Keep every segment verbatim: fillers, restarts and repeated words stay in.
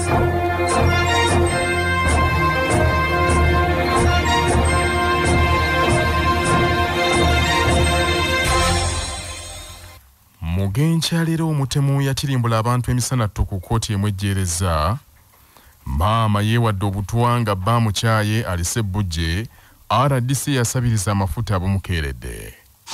Mugenkyalira Omuttemu Eyatitimbula abantu emisana ku Kooti Emwejereza. Maama Yewadde Obutwa nga bba mukyaye alise bujje. R D C Eyasabiliza amafuta Bumukeredde.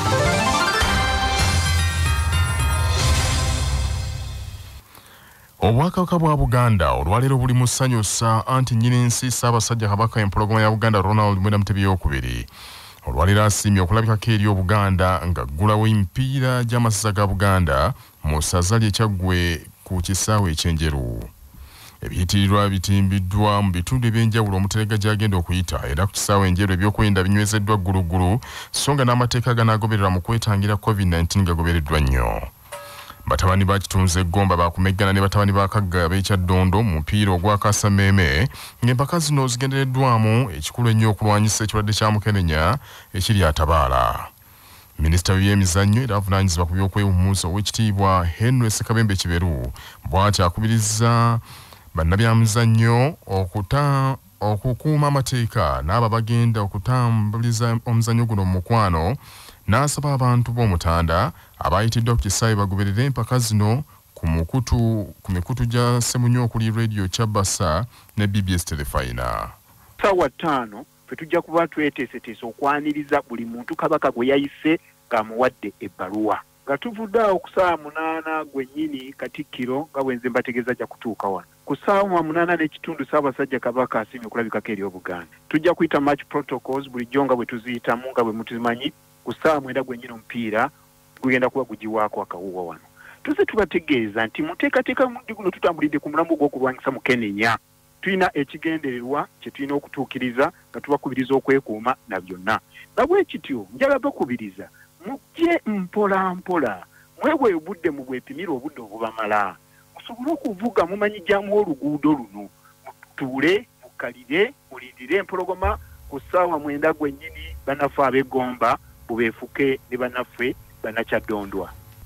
Obwakabaka bwa Buganda olwaleero buli mu ssanyusa anti nnyinensi Ssaabasajja Kabaka empologoma ya Buganda Ronald Mwenda Mutebi okubiri. Olwaleero asiimye okulabikako eri Obuganda ng'aggulawo emipiira gy'amasaza ga Buganda mu ssaza ly'e Kyaggwe ku kisaawe eky'Enjeru. Ebiyitirirwa bitimbiddwa mu bitundu eby'enjawulo omuterega gy'agenda okuyita era ku kisaawe Enjeru ebyokwerinda binywezeddwa ggulugulu so nga n'amateeka ganaagobererwa mu kwetangira COVID nineteen gagobereddwa nnyo. Batabani ba Kitunze Gomba bakumeggana ne batabani ba Kagga b'Ekyaddondo mu mupiira ogw'akasameeme ng'empaka zino zigendereddwamu ekikulu ennyo okulwanyisa ekirwadde kya Mukenenya ekiri atabaala. Minisita w'ebyemizannyo era avunaanyizibwa ku by'okwewummuza ow'ekitiibwa Henry Ssekabembe Kiberu bw'ati akubiriza bannabyamizannyo okuta okukuuma amateeka n'abo bagenda okutambuliza omuzannyo guno mu mukwano. N'asaba abantu b'Omutanda abayitiddwa ku kisaawe bagoberere empaka zino ku mukutu ku mikutu gya Semunyo okuli Radio Chabasa ne B B S Telefina. Sawa tano fe tujja kuba tweteeseteese okwaniriza buli muntu Kabaka gwe yayise ng'amuwadde ebbaluwa. Nga tuvuddeawo ku ssaawa munaana gwennyini Katikkiro nga bwe nze mbategeeza ajja kutuuka wano. Ku ssaawa munaana n'ekitundu Ssaabasajja Kabaka asiimye okulabikako eri Obuganda. Tujja kuyita match protocols bulijjo nga bwe tuziyitamu nga bwe mutuzimanyi. Ku ssaawa mwenda gwennyini omupiira gugenda kuba gugiwaako akawuuwa wano. Tuze tubategeeza nti muteekateeka muddi guno tutambulidde ku mulambo gw'okulwanyisa Mukenenya. Tulina ekigendererwa kye tulina okutuukiriza nga tubakubiriza okwekuuma na byonna. Na bwe kityo njala bakubiriza mujje mpola mpola mwebwe obudde mu bwepimira obudde obubamala. Musobole okuvuga mumanyijjamu oluguudo luno. Mutuule, mukalire, mulindire empologoma ku ssaawa mwenda gwennyini bannaffe ab'Egomba bubeefuke ne bannaffe bannakyadondwa.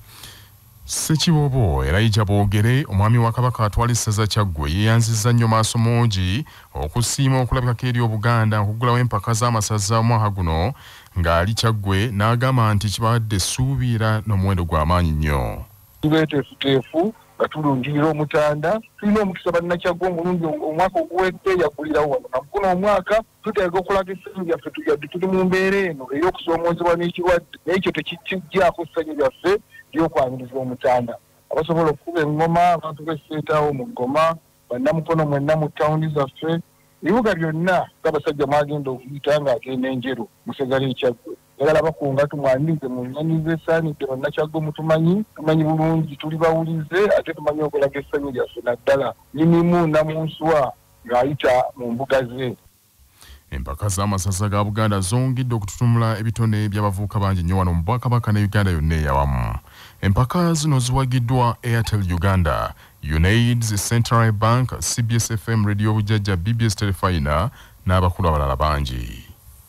Ssekibobo era Ija Boogere omwami wa Kabaka atwala essaza Kyaggwe yeeyanzizza nnyo maaso mungi okusiima okulabikako eri Obuganda okuggulawo empaka z'amasaza omwaka guno ng'ali Kyaggwe n'agamba nti kibadde essuubi era n'omuwendo gw'amaanyi nnyo. Tubeeteefuteefu nga tulundirira Omutanda tulina omukisa bannakyaggwe omulundi omwaka oguwedde yaggulirawo wano na guno omwaka tuteega okulaga essanyu lyaffe tuyadde tuli mu mbeera eno ey'okusoomoozebwa n'ekirwadde n'ekyo tekijjaako ssanyu lyaffe ly'okwaniriza Omutanda. Abasobola okukuba engoma abantu b'esseetawo mu Ggoma bannamukono mwenna mu ttawuni zaffe ebibuga byonna Ssaabasajja mwagenda okuyita ng'agenda Enjeru musegala eKyaggwe. Yagala bakunga tumwanirize mu nnyaniza esaanidde bannakyaggwe mutumanyi tumanyi bulungi tuli bawulize ate tumanyi okulaga essanyu lyaffe naddala ninimu namunswa ng'ayita mu mbuga ze. Empaka z'amasaza ga Buganda zongedde okututumula ebitone by'abavubuka bangi nnyo wano mu Bwakabaka ne Uganda yonna eyawamu. Empaka zino ziwagiddwa Airtel Uganda, UNAIDS, Central Bank, C B S F M Radio Bujajja, B B S Telefina n'abakulu abalala bangi.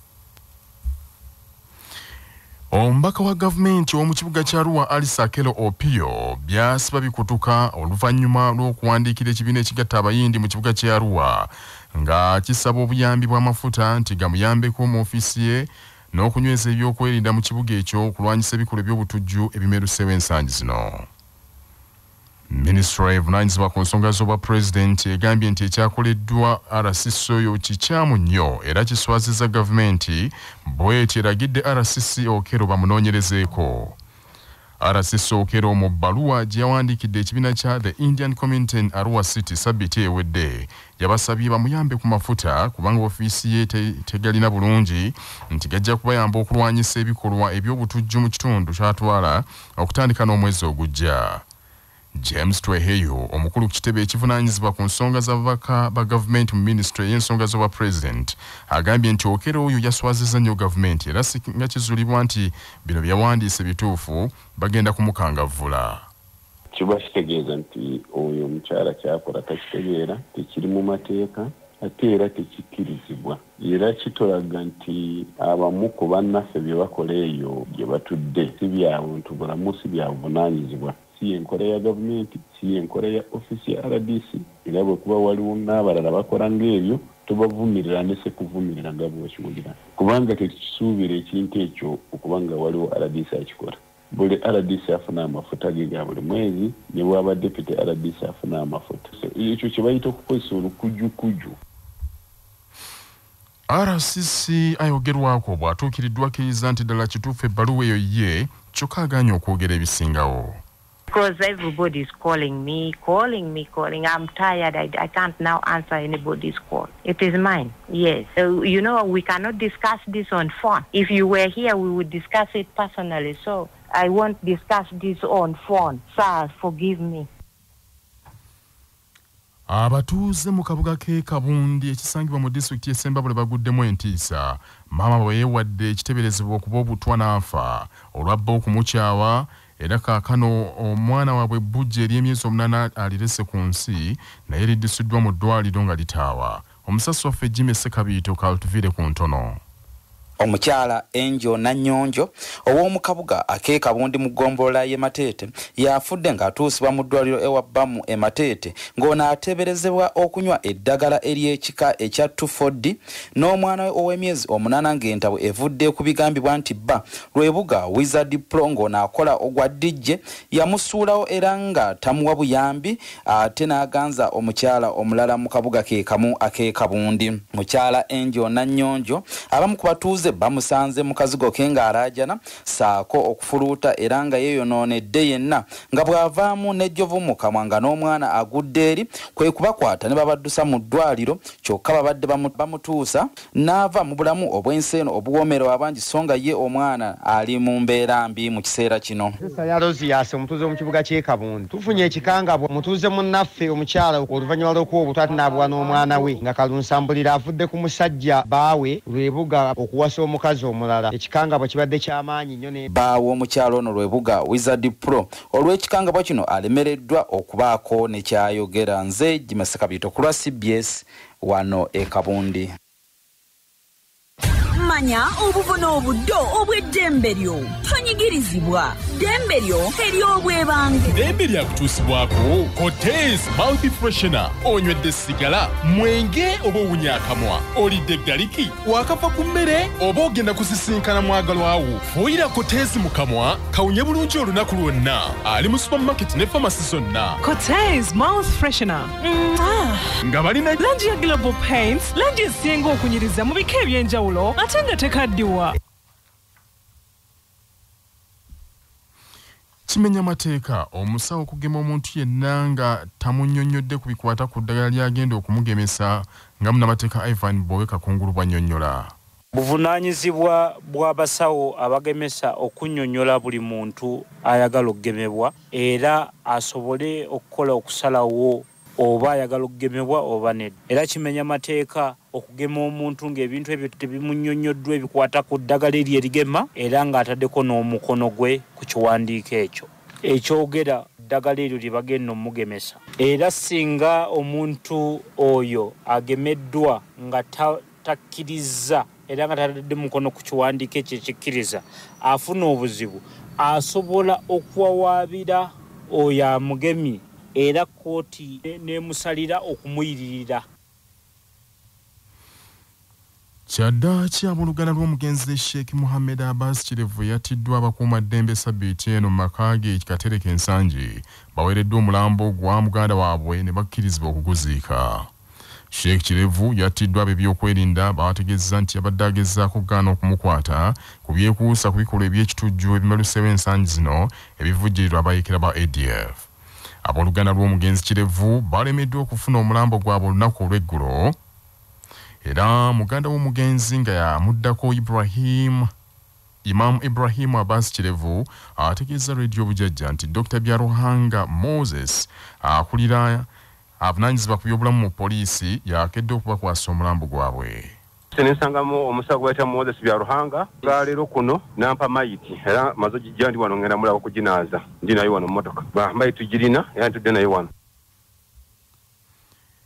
Omubaka wa gavumenti w'omu kibuga kya Arua Alice Akelo Opio byasiba bikutuka oluvannyuma lw'okuwandiikira ekibiina ekigatta abayindi mu kibuga kya Arua nga kisaba obuyambi bw'amafuta nti gamuyambeko mu ofiisi ye n'okunyweza ebyokwerinda mu kibuga ekyo okulwanyisa ebikolwa by'obutujju ebimeruseewo ensangi zino. Minisitule evunaanyizibwa ku nsonga z'obwa pulezidenti egambye nti ekyakoleddwa R C C oyo kikyamu nnyo era kiswazizza gavumenti bw'eti eragidde R C C Okero bamunoonyerezeeko. R C C Okero mu bbaluwa gye yawandiikidde ekibiina kya The Indian Community in Arua City Sabbiiti ewedde yabasabye bamuyambe ku mafuta kubanga ofiisi ye tegalina bulungi nti gajja kubayamba okulwanyisa ebikolwa eby'obutujju mu kitundu ky'atwala okutandika n'omwezi ogujja. James Tweheyo omukulu ku kitebe ekivunaanyizibwa ku nsonga z'ababaka ba gavumenti mu minisitule y'ensonga z'obwa pulezidenti agambye nti Okero oyo yaswazizza nnyo gavumenti era singa kizuulibwa nti bino byawandiise bituufu bagenda kumukangavvula. Kiba kitegeeza nti oyo omukyala kyakola takitegeera tekiri mu mateeka ate era tekikkirizibwa era kitolaga nti abamu ku bannaffe bye bakola eyo gye batudde si bya buntu bulamu si bya buvunaanyizibwa. Si enkola ya gavumenti, si enkola ya ofisi ya R D C, era bwe kuba waliwo n'abalala bakola ng'ebyo tobavumirira ndese kuvumirira nga bw'okiwulira kubanga tekisuubira ekintu ekyo okuba nga waliwo R D C akikola buli R D C afuna amafuta ge ga buli mwezi ne bw'aba deputy R D C afuna amafuta ekyo kye bayita okukozesa olukujjukuju. R C C ayogerwako bw'atuukiriddwa akkiriza nti ddala kituufu ebbaluwa eyo ye kyokka agaanye okwogera ebisingawo. Because everybody is calling me, calling me, calling. I'm tired. I, I can't now answer anybody's call. It is mine. Yes. So, you know, we cannot discuss this on phone. If you were here, we would discuss it personally. So I won't discuss this on phone. Sir, forgive me. Abatuuze mu kabuga k'e Kabundi ekisangibwa mu disitulikiti y'e Ssembabule baguddemu entiisa. Maama bwe Yewadde ekiteeberezebwa okuba Obutwa n'afa olwabba okumukyawa era kaakano omwana waabwe bujja ery'emyezi omunaana alirese ku nsi naye liddisiddwa mu ddwaliro nga litaawa. Omusasi waffe Jimmy Sekabiito kalutuvire ku ntono. Omukyala Enjo Nanyonjo ow'omu kabuga ak'e Kabundi mu ggombolola y'e Matete yafudde ng'atuusibwa mu ddwaliro ewa Bbamu e Matete ng'ono ateeberezebwa okunywa eddagala ery'ekika ekya two four D n'omwana we ow'emyezi omunaana ng'entabo evudde ku bigambibwa nti bba Lwebuga Wizard Pro ng'ono akola ogwa D J yamusuulawo era nga tamuwa buyambi ate n'aganza omukyala omulala mu kabuga ke kamu ak'e Kabundi. Mukyala Enjo Nanyonjo abamu ku batuuze bamusanze mu kazigo ke ng'alaajana saako okufuluuta era nga yeeyonoonedde yenna nga bw'avaamu n'ejjovu mu kamwa nga n'omwana agudde eri kwe kubakwata ne babaddusa mu ddwaliro kyokka babadde bamutuusa n'ava mu bulamu obw'ensi eno obuwoomerwa abangi so nga ye omwana ali mu mbeera mbi mu kiseera kino. Yaloziyase omutuuze mu kibuga ky'e Kabundi tufunye ekikangabwa omutuuze munnaffe omukyala oluvannyuma lw'okuwa obutwa n'abuwa n'omwana we nga kalunsambulira avudde ku musajja baawe Lwebuga okuwasa omukazi omulala. Ekikangabwa kibadde ky'amaanyi nnyo ne baawo omukyalo ono Lwebuga Wizard Pro olw'ekikangabwa kino alemereddwa okubaako ne kyayogera. Nze Jimmy Sekabiito ku lwa C B S wano e Kabundi. Manya obuvuna obuddo obw'eddembe lyo tonyigirizibwa. Ddembe lyo ery'obwebange. Ddembe lyakutuusibwako Kooti mouth freshener. Onywedde sigala, mwenge oba owunyaakamwa, olidde galiki, wakava ku mmere oba ogenda kusisinkana mwagalwawo. Fuuyira Kooti mu kamwa kawunye bulungi olunaku lwonna. Ali mu supermarket ne pharmacy zonna. Kooti mouth freshener. Nga balina langi ya Global Paints, langi esinga okunyiriza mu bika eby'enjawulo ate nga tekaddiwa. Kimenya mateeka omusawo okugema omuntu yenna nga tamunnyonnyodde ku bikwata ku ddagala ly'agenda okumugemesa nga munnamateeka Ivan Bowe Kakungulu bw'annyonnyola. Buvunaanyizibwa bw'abasawo abagemesa okunnyonnyola buli muntu ayagala okugemebwa era asobole okukola okusalawo oba ayagala okugemebwa oba nedda. Era kimenya mateeka okugema omuntu ng'ebintu ebyo tebimunnyonnyoddwa ebikwata ku ddagala eryo erigema era ng'ataddeko n'omukono gwe ku kiwandiiko ekyo ekyogera ddagala eryo lye bagenda omugemesa. Era singa omuntu oyo agemeddwa nga takkiriza era nga tatadde mukono ku kiwandiiko ekyo ekikkiriza afuna obuzibu, asobola okuwawaabira oyo amugemye era kooti nemusalira okumuyiririra. Kyadda ky'aboluganda lw'omugenzi Sheikh Mohammed Abbas Kirevu yatiddwa abakuumaddembe Ssabbiiti eno mu maka ge Katereke Ensangi baweereddwa omulambo gwa muganda waabwe ne bakkirizibwa okuguziika. Sheikh Kirevu yatiddwa ab'ebyokwerinda bategeezza nti yabadde agezaako okugaana okumukwata ku byekuusa ku bikolwa eby'ekitujju ebimaluseewo ensangi zino ebivujjirirwa abayeekera ba A D F. Aboluganda lw'omugenzi Kirevu balemeddwa okufuna omulambo gwabwe olunaku olw'eggulo. Era muganda w'omugenzi nga yamuddako Ibrahim Imam Ibrahim Abbas Kirevu ategeeza Radio Bujajja nti Doctor Byaruhanga Moses akulira avunaanyizibwa ku by'obulamu mu poliisi yakedde okubakwasa omulambo gwabwe. Senesangamu omusawo gwayita Moses Byaruhanga nga leero kuno nampa mayiti era maze gijja ndi wano ngenda mulaba kuginaaza ndi nayo wano mmotoka ba mayiti girina era ntudde nayo wano.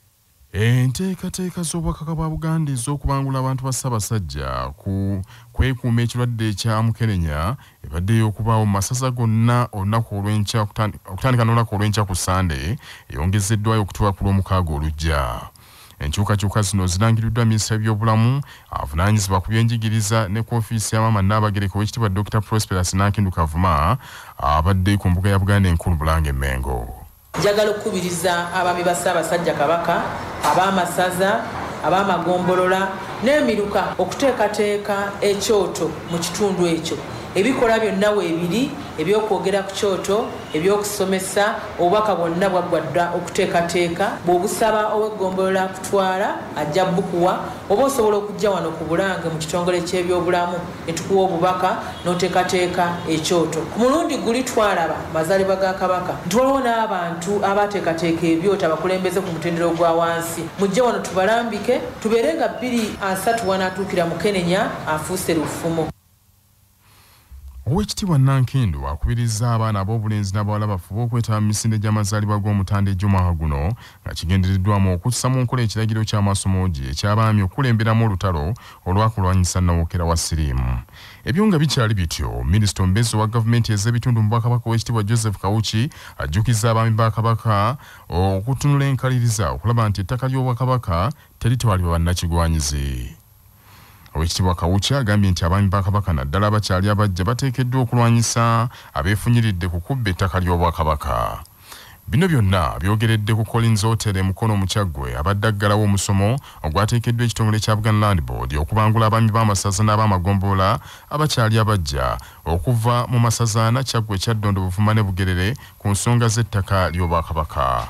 Enteekateeka z'obwakaka bwa Buganda ez'okubangula abantu ba Ssaabasajja ku kwekuuma ekirwadde ekya Mukenenya ebaddeyo okubaawo mu masaza gonna olunaku olw'enkya okutandika n'olunaku olw'enkya ku Sande eyongezeddwayo okutuuka ku lw'omukaaga olujja. Enkyukakyuka zino zirangiriddwa minisita w'ebyobulamu avunaanyizibwa ku byenjigiriza ne ku ofiisi ya maama Nnaabagereka Oweekitiibwa Doctor Prosperous Nankindu Kavuma abadde ku mbuga ya Buganda enkulu Bulange Mmengo. Njagala okukubiriza abaami ba Ssaabasajja Kabaka, ab'amasaza, ab'amagombolola n'emiruka okuteekateeka ekyoto mu kitundu ekyo. Ebikola byonna weebiri ebyokwogera ku kyoto, ebyokusomesa, obubaka bwonna bwaggwadda okuteekateeka. Bw'obusaba ow'eggombolola kutwala ajja bukuwa, oba osobola okujja wano ku Bulange mu kitongole ky'ebyobulamu ne tukuwa obubaka n'oteekateeka ekyoto. Ku mulundi guli twalaba mazaalibwa ga Kabaka, tuwaliwo n'abantu abateekateeka ebyoto abakulembeze ku mutendero gwa wansi. Mujje wano tubalambike, tubeere nga bbiri asatu wanaatuukira Mukenenya afuuse lufumo. Oweekitiibwa Nankindu akubiriza abaana ab'obulenzi n'abawala bafuba okwetaba mu misinde gy'amazaalibwa g'omutanda egy'omwaka guno nga kigendereddwamu okussa mu nkola ekiragiro ky'amasomo gye eky'abaami okulemberamu olutalo olwakulwanyisa Nawokera wa Siriimu. Ebyo nga bikyali bityo, minisita omubeezi wa gavumenti ez'ebitundu mu Bwakabaka Oweekitiibwa Joseph Kawuki ajjukiza abaami ba Kabaka okutunula enkaliriza okulaba nti ettaka ly'Obwakabaka teritwalibwa bannakigwanyizi. Oweekitiibwa Kawuki agambye nti abaami ba Kabaka naddala abakyali abajja bateekeddwa okulwanyisa abeefunyiridde ku kubba ettaka ly'Obwakabaka. Bino byonna byogeredde ku Collins Hotel Mukono mu Kyaggwe abadde aggalawo omusomo ogwateekeddwa ekitongole kya Buganda Land Board okubangula abaami b'amasaza n'ab'amagombolola abakyali abajja okuva mu masaza na Kyaggwe, Kyaddondo, Buvuma ne Bugerere ku nsonga z'ettaka ly'Obwakabaka.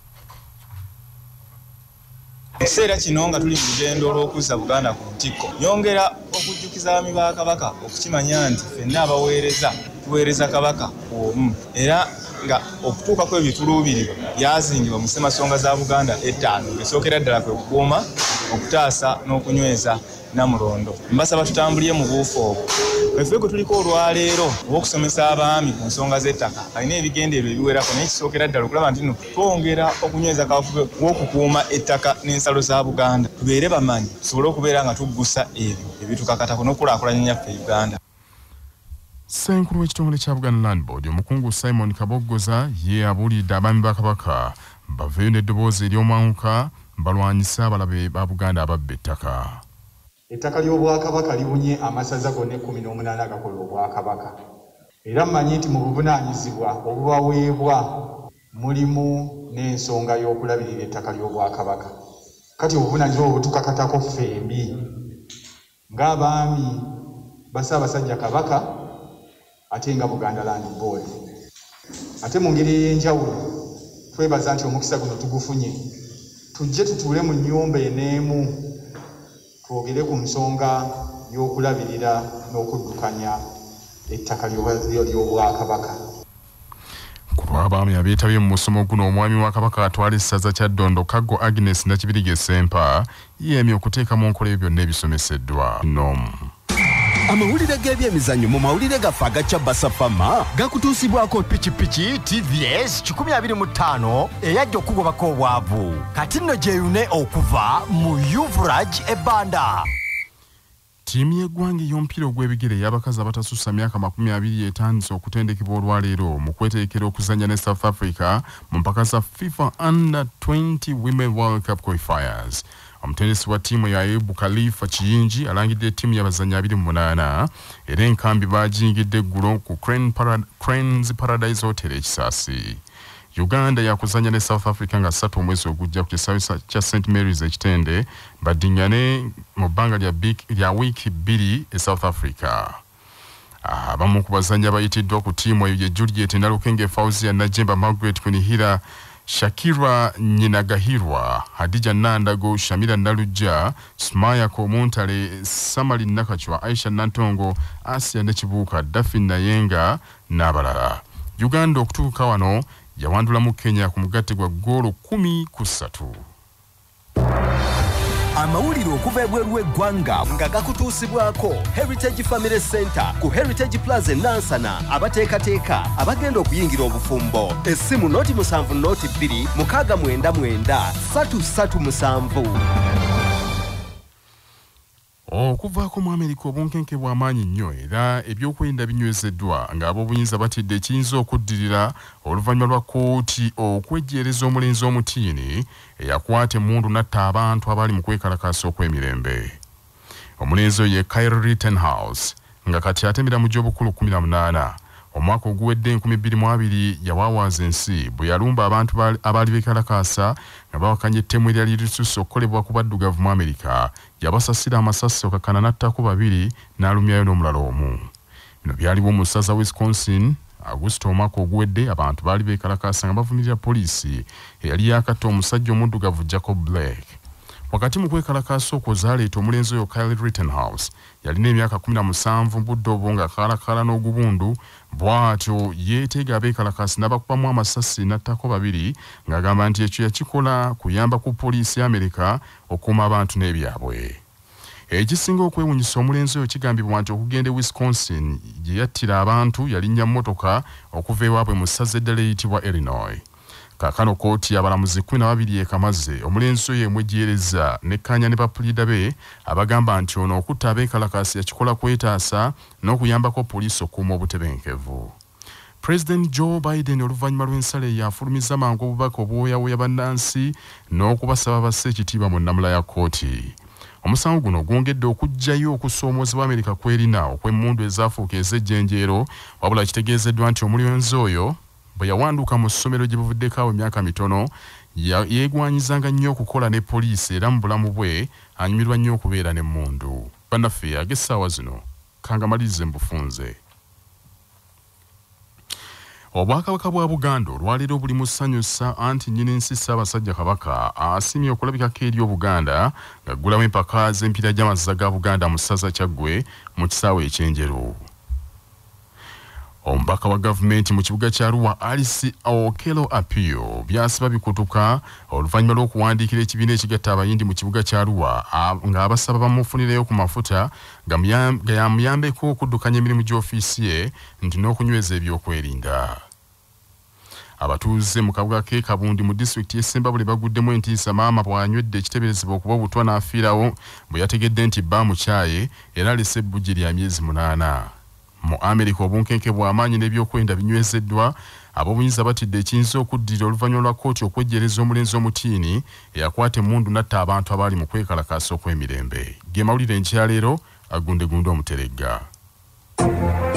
Ekiseera kino nga tuli mu lugendo olw'okuzza Buganda ku ntikko, nyongera okujjukiza abaami ba Kabaka okukimanya nti ffenna abaweereza tuweereza Kabaka omu, era nga okutuuka kw'ebyo tuluubirirwa byazingibwa mu ssemasonga za Buganda ettaano esookera ddala kwe kukuuma, okutaasa n'okunyweza Namulondo. Mbasaba tutambulire mu buufu obwo. Kwefe kwe tuliko olwaleero obw'okusomesa abaami ku nsonga z'ettaka alina ebigendererwa ebiwerako naye kisookera ddala okulaba nti nno twongera okunyweza kafube w'okukuuma ettaka n'ensalo za Buganda. Tubeere bamanyi tusobole okubeera nga tuggusa ebyo ebitukakatako n'okulaakulanya nyaffe Uganda. Ssenkulu w'ekitongole kya Buganda Land Board omukungu Simon Kaboggoza ye abuulidde abaami ba Kabaka baveeyo n'eddoboozi ery'omwanguka balwanyisa abalabe ba Buganda ababba ettaka. Ettaka ly'Obwakabaka libunye amasaza gonna ekkumi n'omunaana agakola Obwakabaka. Era mmanyi nti mu buvunaanyizibwa obubaweebwa mulimu n'ensonga y'okulabirira ettaka ly'Obwakabaka. Kati obuvunaanyizibwa obwo tukakatako ffembi ng'abaami ba Ssaabasajja Kabaka ate nga Buganda Land Board. Ate mu ngeri ey'enjawulo twebaza nti omukisa guno tugufunye, tujje tutuule mu nnyumba eneemu twogere ku nsonga y'okulabirira n'okuddukanya ettaka ly'Obwakabaka. Ku lw'abaami abeetabye mu musomo guno, omwami wa Kabaka atwala essaza Kyaddondo Kaggo Agnes Nakibirige Sempa yeemye okuteeka mu nkola ebyo byonna ebisomeseddwa. Nom. Amawulire g'ebyemizannyo mu mawulire gaffe agaca Basafama gakutuusibwako pikipiki T V S kikumi abiri mu ttaano eyajja okugobako obwavu. Kati nno gyeyune okuva mu Yuvraj ebbanda. Ttiimu y'eggwanga ey'omupiira ogw'ebigere y'abakazi abatasussa myaka makumi abiri etandise okutendekebwa olwaleero mu kweteekera okuzannya ne South Africa mu mpaka za FIFA Under twenty Women World Cup Qualifiers. Omutendesi wa ttiimu ya Ayubu Khalifa Kiyingi alangidde ttiimu y'abazannyi abiri mu munaana era enkambi baagiyingidde eggulo ku Cranes Paradise Hotel e Kisaasi. Uganda yakuzanya ne South Africa nga ssatu omwezi ogujja ku kisaawe kya Saint Mary's ekitende baddiŋŋane mu bbanga lya wiiki bbiri e South Africa. Abamu ku bazannyi abayitiddwa ku ttiimu eyo ye Juliet Nalukenge, Fauzia Najemba, Margaret Kunihira, Shakira Nyinagahirwa, Hadija Nandago, Shamira Nalujja, Smaya Komuntale, Samali Nakachwa, Aisha Nantongo, Asia Nekibuuka, Daphne Nayenga n'abalala. Uganda okutuuka wano yawandula mu Kenya ku mugatte gwa ggoolo kumi ku ssatu. amawulire okuva ebweru w'eggwanga nga gakutuusibwako Heritage Family Center ku Heritage Plaza Nansana abateekateeka abagenda okuyingira obufumbo essimu noti musanvu noti bbiri mukaaga mwenda mwenda satu satu musanvu. Okuvaako mu Amerika obunkenke bw'amaanyi nnyo era ebyokwerinda binywezeddwa ng'ab'obuyinza batidde ekiyinza okuddirira oluvannyuma lwa Kooti okwejjeereza omulenzi omutiini eyakwata emmundu n'atta abantu abali mu kwekalakaasa okw'emirembe. Omulenzi oyo ye Kyle Rittenhouse nga kati atemera mu gy'obukulu kkumi na munaana. Omwaka oguwedde enkumi bbiri mu abiri yawaawaza ensi bwe yalumba abantu abaali beekalakaasa nga bawakanya ettemu eryali lisusse okukolebwa ku baddugavu mu Amerika, yabasasira amasasi okakana n'attako babiri n'alumyayo n'omulala omu. Bino byaliwo mu ssaza Wisconsin Augusito omwaka oguwedde abantu baali beekalakaasa nga bavumirira poliisi eyali yakatta omusajja omuddugavu Jacob Blake. Wakati mu kwekalakaasa okwo zaaleeta omulenzi oyo Kyle Rittenhouse yalina emyaka kkumi na musanvu budde obwo nga kaalakaala n'ogubundu bw'atyo yeetega abeekalakaasi n'abakubamu amasasi n'attako babiri ng'agamba nti ekyo yakikola kuyamba ku poliisi ya Amerika okuuma abantu n'ebyabwe. Ekisinga okwewunyisa omulenzi oyo kigambibwa nti okugenda e Wisconsin gye yattira abantu yalinnya mmotoka okuva ewaabwe mu ssaza eddala eyitibwa Illinois. Kaakano Kooti abalamuzi kkumi na babiri ekamaze omulenzi oyo Emwejereza nekkaanya ne bapulida be abagamba nti ono okutta abeekalakaasi yakikola kwetaasa n'okuyambako poliisi okuuma obutebenkevu. President Joe Biden oluvannyuma lw'ensala yafulumiza mangu obubaka obwoyawoya bannansi n'okubasaba basse ekitiibwa mu nnamula ya Kooti. Omusango guno gwongedde okuggyayo okusoomoozebwa Amerika kwerina okw'emmundu ezaafuuka ez'ejjenjeero wabula kitegeezeddwa nti omulenzi oyo bwe yawanduka mu ssomero gye buvuddeko awo emyaka mitono yeegwanyizanga nnyo okukola ne poliisi era mu bulamu bwe anyumirwa nnyo okubeera n'emmundu. Bannaffe ag'essaawa zino kangamalirize mbufunze. Obwakabaka bwa Buganda olwaleero buli musanyusa anti nnyinensi Ssaabasajja Kabaka asimye okulabikako eri Obuganda ng'aggulawo empaka z'empira gy'amaziza ga Buganda mu ssaza Kyaggwe mu kisaawe ekyenjeru. Omubaka wa gavumenti mu kibuga kya Arua Alice Okelo Apio byasiba bikutuka oluvannyuma lw'okuwandiikira ekibiina ekigatta abayindi mu kibuga kya Arua ng'abasaba bamufunireyo ku mafuta nga yamuyambeko okuddukanya emirimu gy'ofiisi ye nti n'okunyweza ebyokwerinda. Abatuuze mu kabuga k'e Kabundi mu disitulikiti y'e Ssembabule baguddemu entiisa maama bw'anywedde ekiteeberezebwa okuba Obutwa n'afiirawo bwe yategedde nti bba mukyaye era alese ebbujje lya myezi munaana. Mu Amerika obunkenke bw'amaanyi n'ebyokwenda binywezeddwa ab'obuyinza batidde ekiyinza okuddirira oluvannyuma lwa Kooti okwejjeereza omulenzi omutiini eyakwata emmundu n'atta abantu abaali mu kwekalakaasa okw'emirembe. Ge mawulire enkyaleero agundegunde Omuteregga.